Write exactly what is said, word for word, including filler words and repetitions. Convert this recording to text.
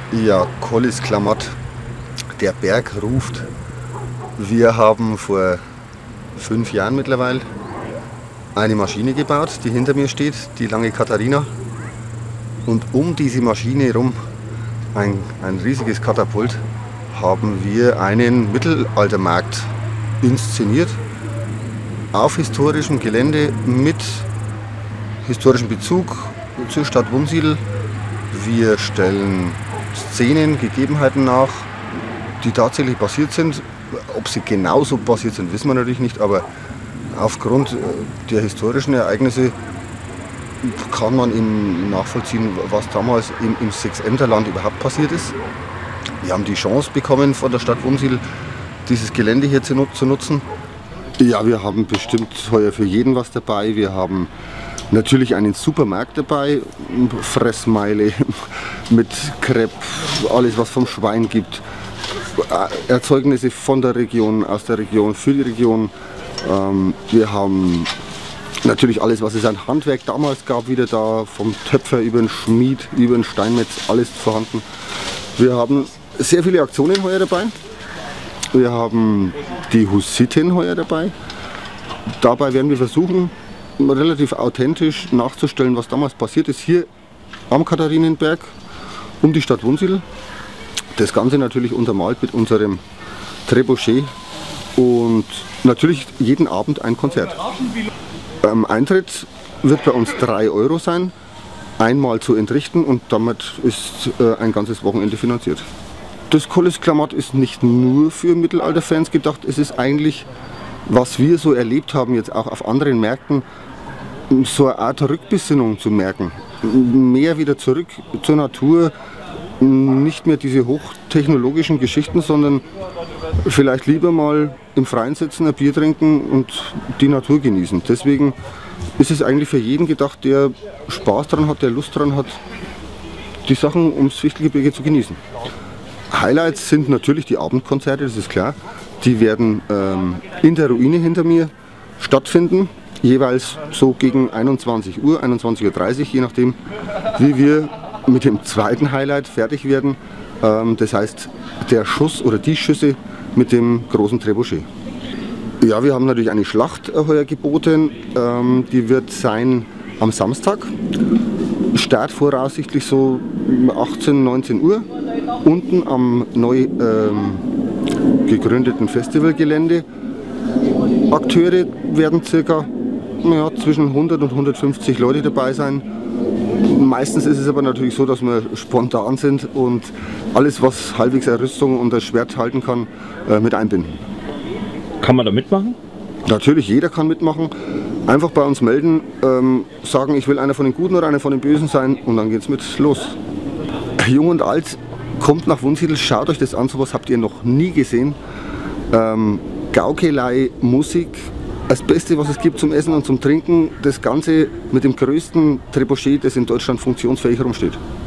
Ja, Kollis Klamatt, der Berg ruft. Wir haben vor fünf Jahren mittlerweile eine Maschine gebaut, die hinter mir steht, die lange Katharina. Und um diese Maschine herum, ein, ein riesiges Katapult, haben wir einen Mittelaltermarkt inszeniert. Auf historischem Gelände mit historischem Bezug zur Stadt Wunsiedel. Wir stellen Szenen, Gegebenheiten nach, die tatsächlich passiert sind. Ob sie genauso passiert sind, wissen wir natürlich nicht, aber aufgrund der historischen Ereignisse kann man eben nachvollziehen, was damals im, im Sechsämterland überhaupt passiert ist. Wir haben die Chance bekommen, von der Stadt Wunsiedel dieses Gelände hier zu, zu nutzen. Ja, wir haben bestimmt heuer für jeden was dabei. Wir haben natürlich einen Supermarkt dabei, Fressmeile mit Crepe, alles was vom Schwein gibt, Erzeugnisse von der Region, aus der Region, für die Region. Wir haben natürlich alles, was es an Handwerk damals gab, wieder da, vom Töpfer über den Schmied, über den Steinmetz, alles vorhanden. Wir haben sehr viele Aktionen heuer dabei. Wir haben die Hussitin heuer dabei. Dabei werden wir versuchen, relativ authentisch nachzustellen, was damals passiert ist, hier am Katharinenberg, um die Stadt Wunsiedel. Das Ganze natürlich untermalt mit unserem Trebuchet und natürlich jeden Abend ein Konzert. Ähm, Eintritt wird bei uns drei Euro sein, einmal zu entrichten, und damit ist äh, ein ganzes Wochenende finanziert. Das Kollis Klamatt ist nicht nur für Mittelalterfans gedacht, es ist eigentlich, was wir so erlebt haben, jetzt auch auf anderen Märkten, so eine Art Rückbesinnung zu merken. Mehr wieder zurück zur Natur, nicht mehr diese hochtechnologischen Geschichten, sondern vielleicht lieber mal im Freien sitzen, ein Bier trinken und die Natur genießen. Deswegen ist es eigentlich für jeden gedacht, der Spaß dran hat, der Lust dran hat, die Sachen ums Fichtelgebirge zu genießen. Highlights sind natürlich die Abendkonzerte, das ist klar. Die werden ähm, in der Ruine hinter mir stattfinden, jeweils so gegen einundzwanzig Uhr, einundzwanzig Uhr dreißig, je nachdem, wie wir mit dem zweiten Highlight fertig werden. Ähm, das heißt, der Schuss oder die Schüsse mit dem großen Trebuchet. Ja, wir haben natürlich eine Schlacht heuer geboten. Ähm, die wird sein am Samstag. Start voraussichtlich so achtzehn, neunzehn Uhr. Unten am neu ähm, gegründeten Festivalgelände. Akteure werden circa ja, zwischen hundert und hundertfünfzig Leute dabei sein. Meistens ist es aber natürlich so, dass wir spontan sind und alles, was halbwegs eine Rüstung und das Schwert halten kann, äh, mit einbinden. Kann man da mitmachen? Natürlich, jeder kann mitmachen. Einfach bei uns melden, ähm, sagen, ich will einer von den Guten oder einer von den Bösen sein, und dann geht's mit los. Jung und alt, kommt nach Wunsiedel, schaut euch das an, sowas habt ihr noch nie gesehen. Ähm, Gaukelei, Musik, das Beste, was es gibt zum Essen und zum Trinken, das Ganze mit dem größten Trebuchet, das in Deutschland funktionsfähig herumsteht.